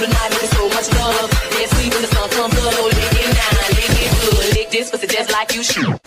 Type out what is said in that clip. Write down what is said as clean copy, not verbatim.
tonight, making so much love. Dance sweet when the sun comes up. Oh, lick it now, lick it good. Lick this pussy just like you should.